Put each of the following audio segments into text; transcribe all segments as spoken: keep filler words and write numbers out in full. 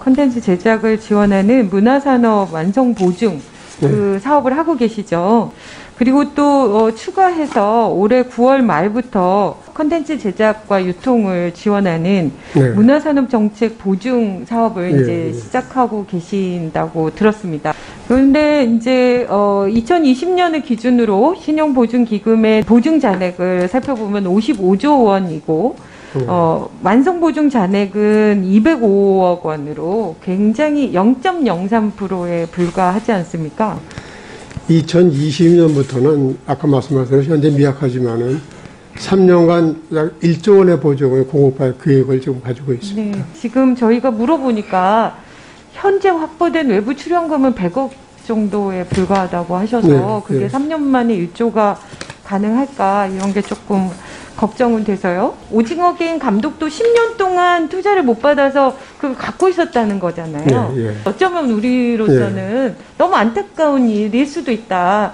콘텐츠 제작을 지원하는 문화산업 완성보증 그 네. 사업을 하고 계시죠. 그리고 또 어, 추가해서 올해 구월 말부터 콘텐츠 제작과 유통을 지원하는 네. 문화산업정책 보증 사업을 네. 이제 시작하고 계신다고 들었습니다. 그런데 이제 어, 이천이십 년을 기준으로 신용보증기금의 보증 잔액을 살펴보면 오십오조 원이고 어, 완성보증 잔액은 이백오억 원으로 굉장히 영 점 영삼 퍼센트에 불과하지 않습니까? 이천이십 년부터는 아까 말씀하신 현재 미약하지만은 삼 년간 약 일조 원의 보증을 공급할 계획을 지금 가지고 있습니다. 네, 지금 저희가 물어보니까 현재 확보된 외부 출연금은 백억 정도에 불과하다고 하셔서 네, 그게 네. 삼 년 만에 일조가 가능할까 이런 게 조금 걱정은 돼서요. 오징어 게임 감독도 십 년 동안 투자를 못 받아서 그걸 갖고 있었다는 거잖아요. 예, 예. 어쩌면 우리로서는 예. 너무 안타까운 일일 수도 있다.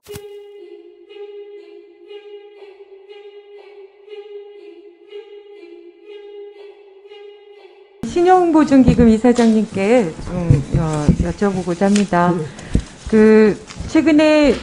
신용보증기금 이사장님께 좀 여, 여쭤보고자 합니다. 예. 그 최근에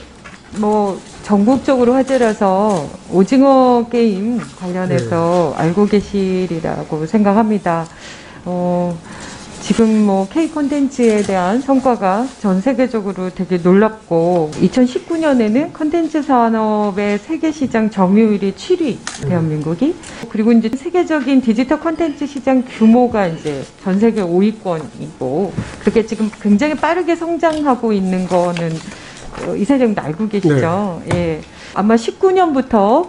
뭐 전국적으로 화제라서 오징어 게임 관련해서 네. 알고 계시리라고 생각합니다. 어, 지금 뭐 K 콘텐츠에 대한 성과가 전 세계적으로 되게 놀랍고 이천십구 년에는 콘텐츠 산업의 세계 시장 점유율이 칠 위 대한민국이 그리고 이제 세계적인 디지털 콘텐츠 시장 규모가 이제 전 세계 오 위권이고 그렇게 지금 굉장히 빠르게 성장하고 있는 거는 이사장님도 알고 계시죠? 네. 예. 아마 십구 년부터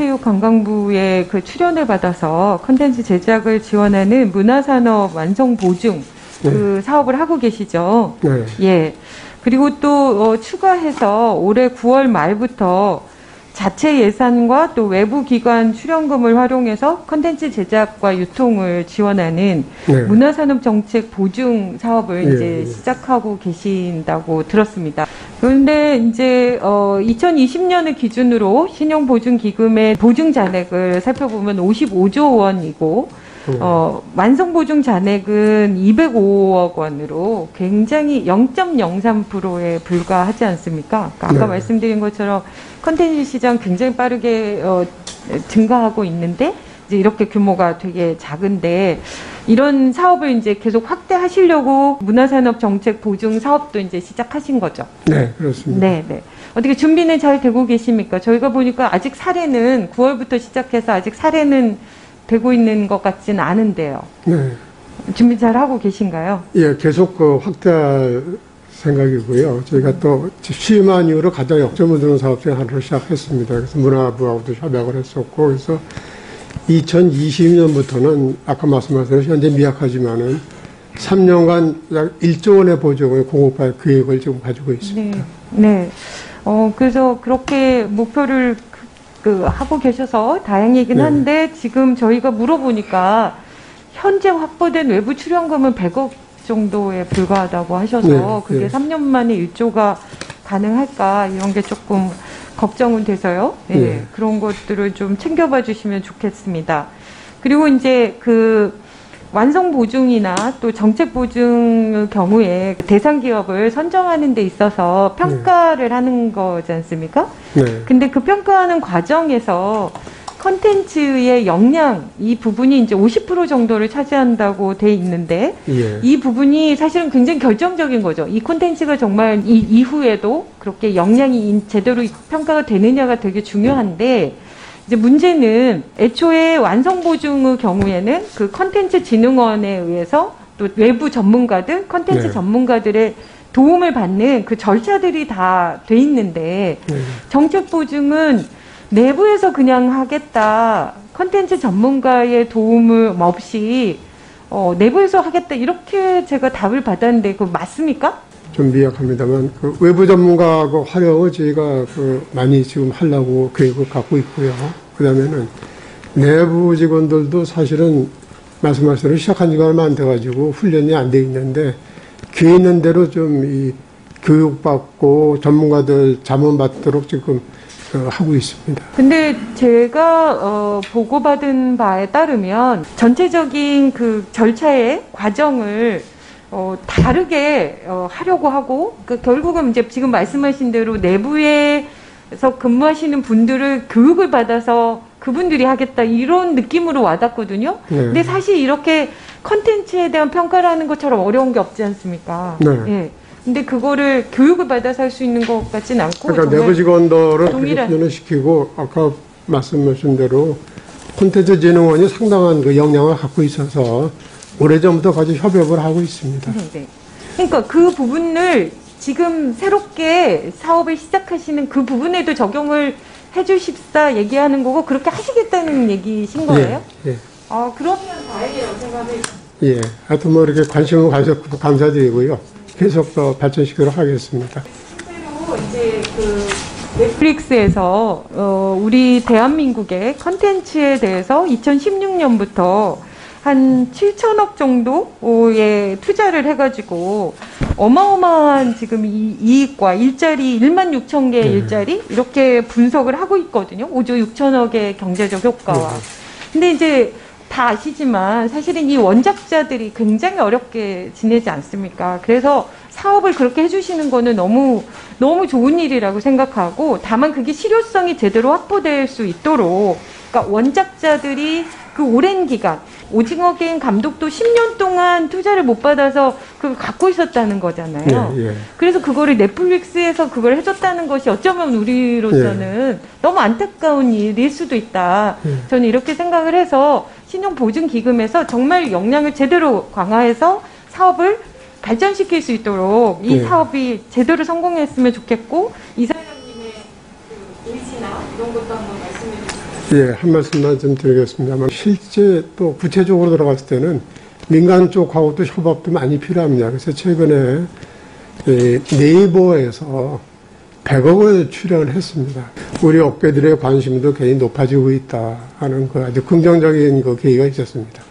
문화체육관광부의 그 출연을 받아서 콘텐츠 제작을 지원하는 문화산업 완성보증 네. 그 사업을 하고 계시죠? 네. 예. 그리고 또 어, 추가해서 올해 구월 말부터 자체 예산과 또 외부 기관 출연금을 활용해서 콘텐츠 제작과 유통을 지원하는 네. 문화산업정책 보증 사업을 네. 이제 시작하고 계신다고 들었습니다. 그런데 이제 어, 이천이십 년을 기준으로 신용보증기금의 보증 잔액을 살펴보면 오십오조 원이고 어, 완성보증 잔액은 이백오억 원으로 굉장히 영 점 영삼 퍼센트에 불과하지 않습니까? 아까 네. 말씀드린 것처럼 콘텐츠 시장 굉장히 빠르게 어, 증가하고 있는데 이제 이렇게 규모가 되게 작은데 이런 사업을 이제 계속 확대하시려고 문화산업정책 보증 사업도 이제 시작하신 거죠? 네, 그렇습니다. 네, 네. 어떻게 준비는 잘 되고 계십니까? 저희가 보니까 아직 사례는 구월부터 시작해서 아직 사례는 되고 있는 것 같지는 않은데요. 네. 준비 잘 하고 계신가요? 예, 계속 그 확대할 생각이고요. 저희가 또 취임한 이후로 가장 역점을 두는 사업 중에 하나를 시작했습니다. 그래서 문화부하고도 협약을 했었고, 그래서 이천이십 년부터는 아까 말씀하신 현재 미약하지만은 삼 년간 약 일조 원의 보증을 공급할 계획을 지금 가지고 있습니다. 네. 네. 어, 그래서 그렇게 목표를 그 하고 계셔서 다행이긴 네. 한데 지금 저희가 물어보니까 현재 확보된 외부 출연금은 백억 정도에 불과하다고 하셔서 네. 그게 네. 삼 년 만에 일조가 가능할까 이런 게 조금 걱정은 돼서요. 네. 네. 그런 것들을 좀 챙겨봐 주시면 좋겠습니다. 그리고 이제 그 완성 보증이나 또 정책 보증의 경우에 대상 기업을 선정하는 데 있어서 평가를 네. 하는 거지 않습니까? 네. 근데 그 평가하는 과정에서 컨텐츠의 역량, 이 부분이 이제 오십 퍼센트 정도를 차지한다고 돼 있는데, 예. 이 부분이 사실은 굉장히 결정적인 거죠. 이 콘텐츠가 정말 이 이후에도 그렇게 역량이 제대로 평가가 되느냐가 되게 중요한데, 이제 문제는 애초에 완성보증의 경우에는 그 컨텐츠 진흥원에 의해서 또 외부 전문가들, 컨텐츠 네. 전문가들의 도움을 받는 그 절차들이 다 돼 있는데, 네. 정책보증은 내부에서 그냥 하겠다, 컨텐츠 전문가의 도움을 없이 어, 내부에서 하겠다 이렇게 제가 답을 받았는데 그거 맞습니까? 좀 미약합니다만 그 외부 전문가 그 활용을 저희가 그 많이 지금 하려고 계획을 갖고 있고요. 그 다음에는 내부 직원들도 사실은 말씀하신 대로 시작한 지가 얼마 안 돼가지고 훈련이 안 돼 있는데 기회 있는 대로 좀 이 교육받고 전문가들 자문받도록 지금 어, 하고 있습니다. 근데 제가 어, 보고받은 바에 따르면 전체적인 그 절차의 과정을 어, 다르게 어, 하려고 하고, 그 결국은 이제 지금 말씀하신 대로 내부에서 근무하시는 분들을 교육을 받아서 그분들이 하겠다 이런 느낌으로 와닿거든요. 네. 근데 사실 이렇게 컨텐츠에 대한 평가라는 것처럼 어려운 게 없지 않습니까? 네. 예. 근데 그거를 교육을 받아서 할 수 있는 것 같진 않고. 그러니까 정말 내부 직원들은 동일한- 훈련을 시키고 아까 말씀하신 대로 콘텐츠진흥원이 상당한 그 역량을 갖고 있어서 오래전부터 같이 협업을 하고 있습니다. 네, 네. 그러니까 그 부분을 지금 새롭게 사업을 시작하시는 그 부분에도 적용을 해주십사 얘기하는 거고 그렇게 하시겠다는 얘기신 거예요? 예, 예. 아, 그러면 다행이라고 생각을. 예. 하여튼 뭐 이렇게 관심을 가져서 감사드리고요. 계속 더 발전시키도록 하겠습니다. 실제로 이제 그 넷플릭스에서 어, 우리 대한민국의 컨텐츠에 대해서 이천십육 년부터 한 칠천억 정도의 투자를 해가지고 어마어마한 지금 이, 이익과 일자리 일만 육천 개의 네. 일자리 이렇게 분석을 하고 있거든요. 오조 육천억의 경제적 효과와. 네. 근데 이제 다 아시지만 사실은 이 원작자들이 굉장히 어렵게 지내지 않습니까? 그래서 사업을 그렇게 해주시는 거는 너무 너무 좋은 일이라고 생각하고 다만 그게 실효성이 제대로 확보될 수 있도록 그러니까 원작자들이 그 오랜 기간 오징어 게임 감독도 십 년 동안 투자를 못 받아서 그걸 갖고 있었다는 거잖아요. 예, 예. 그래서 그거를 넷플릭스에서 그걸 해줬다는 것이 어쩌면 우리로서는 너무 안타까운 일일 수도 있다. 예. 저는 이렇게 생각을 해서 신용보증기금에서 정말 역량을 제대로 강화해서 사업을 발전시킬 수 있도록 이 예. 사업이 제대로 성공했으면 좋겠고 이사장님의 그 의지나 이런 것도 한번 말씀해 주세요. 예, 한 말씀만 좀 드리겠습니다만 실제 또 구체적으로 들어갔을 때는 민간 쪽하고도 협업도 많이 필요합니다. 그래서 최근에 이 네이버에서 백억을 출연을 했습니다. 우리 업계들의 관심도 굉장히 높아지고 있다 하는 그 아주 긍정적인 그 계기가 있었습니다.